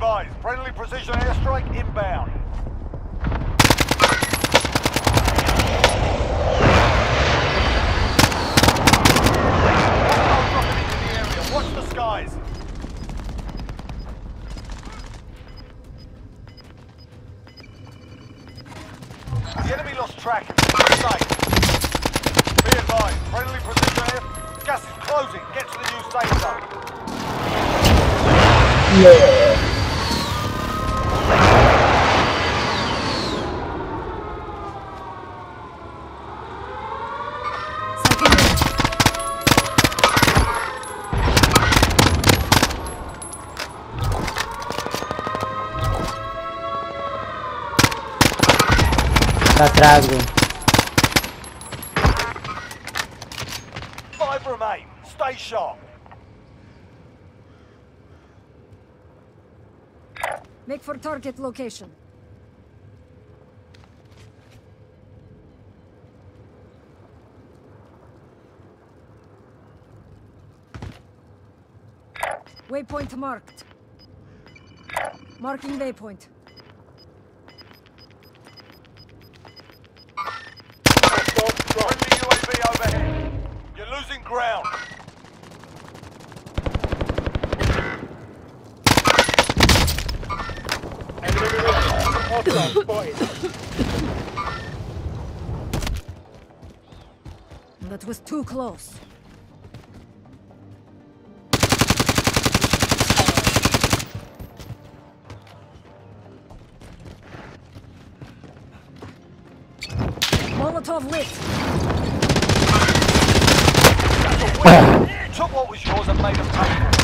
advised, friendly precision airstrike inbound. Dropping into the area. Watch the skies. The enemy lost track. Safe. Be advised, friendly precision air. Gas is closing. Get to the new safe zone. Yeah. Tá atrás, velho. 5 remain. Stay sharp. Make for target location. Waypoint marked. Marking waypoint. Friendly UAV overhead. You're losing ground. That was too close. Molotov lit. That's a win. Took what was yours and made them pay for it.